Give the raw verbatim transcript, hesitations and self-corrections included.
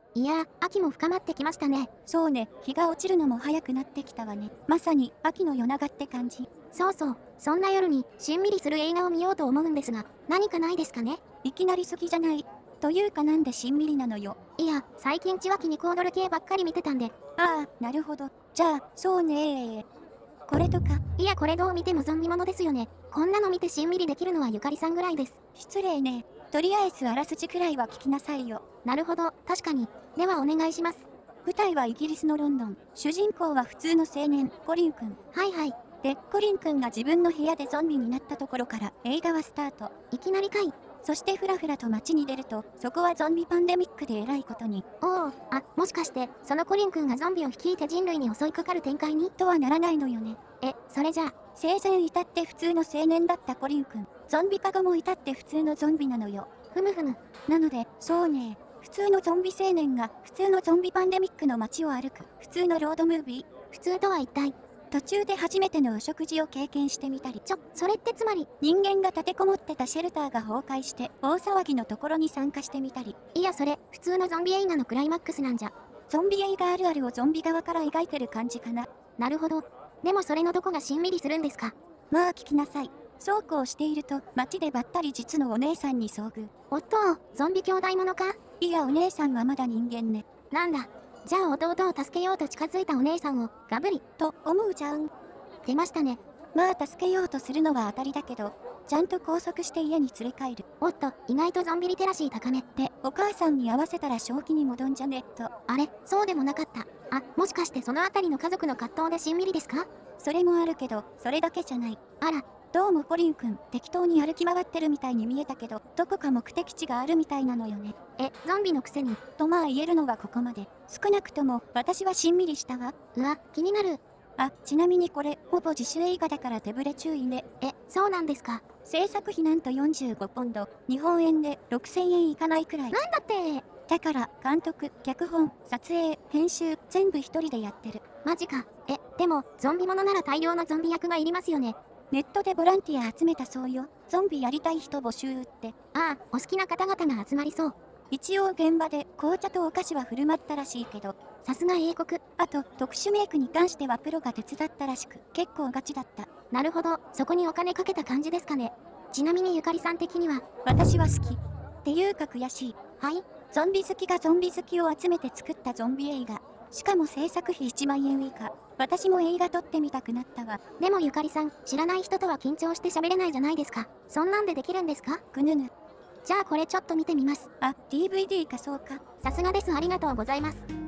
いやー、秋も深まってきましたね。 そうね、日が落ちるのも早くなってきたわね。まさに秋の夜長って感じ。 そうそう、そんな夜にしんみりする映画を見ようと思うんですが、何かないですかね？ いきなり好きじゃない。というかなんでしんみりなのよ。 いや、最近血は気にコードル系ばっかり見てたんで。 ああ、なるほど。じゃあ、そうねー。これとか。 いや、これどう見てもゾンビものですよね。こんなの見てしんみりできるのはゆかりさんぐらいです。 失礼ね。とりあえずあらすじくらいは聞きなさいよ。 なるほど、確かに。ではお願いします。 舞台はイギリスのロンドン。主人公は普通の青年、コリン君。 はいはい。 で、コリン君が自分の部屋でゾンビになったところから映画はスタート。 いきなりかい。 そしてふらふらと街に出ると、そこはゾンビパンデミックでえらいことに。 おお、あ、もしかして、そのコリン君がゾンビを率いて人類に襲いかかる展開に？ とはならないのよね。 え、それじゃあ、 生前至って普通の青年だったコリン君。ゾンビ化後も至って普通のゾンビなのよ。 ふむふむ。 なので、そうね、普通のゾンビ青年が普通のゾンビパンデミックの街を歩く普通のロードムービー。 普通とは一体？ 途中で初めてのお食事を経験してみたり、 ちょ、それってつまり、 人間が立てこもってたシェルターが崩壊して大騒ぎのところに参加してみたり。 いやそれ、普通のゾンビ映画のクライマックスなんじゃ。 ゾンビ映画あるあるをゾンビ側から描いてる感じかな。 なるほど。でもそれのどこがしんみりするんですか？ まあ聞きなさい。そうこうしていると街でばったり実のお姉さんに遭遇。 おっと、ゾンビ兄弟ものか？ いやお姉さんはまだ人間ね。 なんだ。じゃあ弟を助けようと近づいたお姉さんをガブリと思うじゃん。 出ましたね。 まあ助けようとするのは当たりだけど、ちゃんと拘束して家に連れ帰る。 おっと、意外とゾンビリテラシー高め。 で、お母さんに合わせたら正気に戻んじゃねと。 あれ、そうでもなかった。あ、もしかしてそのあたりの家族の葛藤でしんみりですか？ それもあるけど、それだけじゃない。 あら、 どうもコリン君、適当に歩き回ってるみたいに見えたけど、どこか目的地があるみたいなのよね。 え、ゾンビのくせに。 とまあ言えるのはここまで。少なくとも、私はしんみりしたわ。 うわ、気になる。 あ、ちなみにこれ、ほぼ自主映画だから手ぶれ注意ね。 え、そうなんですか。 制作費なんとよんじゅうごポンド、日本円でろくせんえんいかないくらい。 なんだって。 だから、監督、脚本、撮影、編集、全部一人でやってる。 マジか。え、でも、ゾンビものなら大量のゾンビ役がいりますよね。 ネットでボランティア集めたそうよ。ゾンビやりたい人募集って。 ああ、お好きな方々が集まりそう。 一応現場で紅茶とお菓子は振る舞ったらしいけど、 さすが英国。 あと特殊メイクに関してはプロが手伝ったらしく、結構ガチだった。 なるほど、そこにお金かけた感じですかね。ちなみにゆかりさん的には、 私は好き。っていうか悔しい。 はい？ ゾンビ好きがゾンビ好きを集めて作ったゾンビ映画。しかも制作費いちまんえん以下。私も映画撮ってみたくなったわ。 でもゆかりさん、知らない人とは緊張して喋れないじゃないですか。そんなんでできるんですか？ ぐぬぬ。 じゃあこれちょっと見てみます。 あ、ディーブイディー かそうか。 さすがです、ありがとうございます。